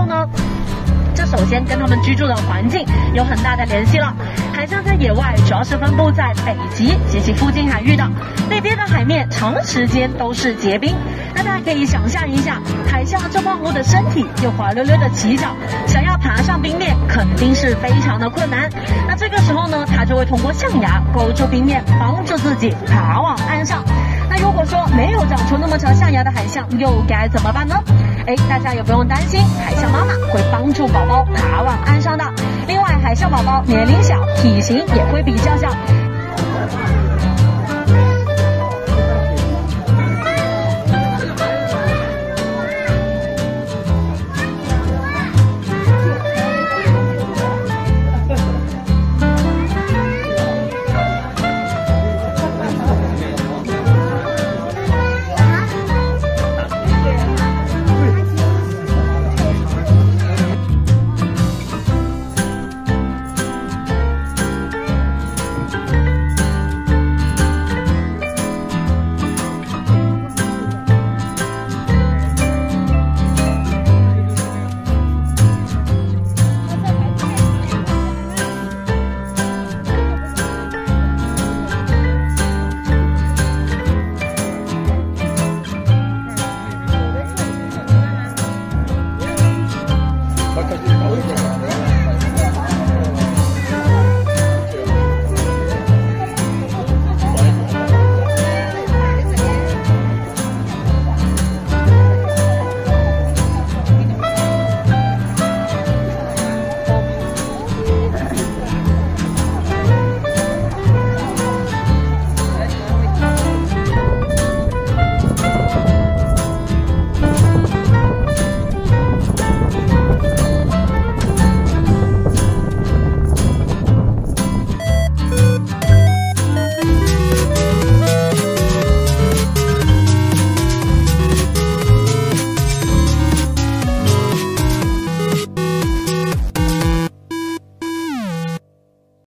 用呢？这首先跟他们居住的环境有很大的联系了。海象在野外主要是分布在北极及其附近海域的，那边的海面长时间都是结冰。那大家可以想象一下，海象这万物的身体又滑溜溜的起脚，想要爬上冰面肯定是非常的困难。那这个时候呢，它就会通过象牙勾住冰面，帮助自己爬往岸上。那如果说没有长出那么长象牙的海象，又该怎么办呢？大家也不用担心，海象妈妈会帮助宝宝爬往岸上的。另外，海象宝宝年龄小，体型也会比较小。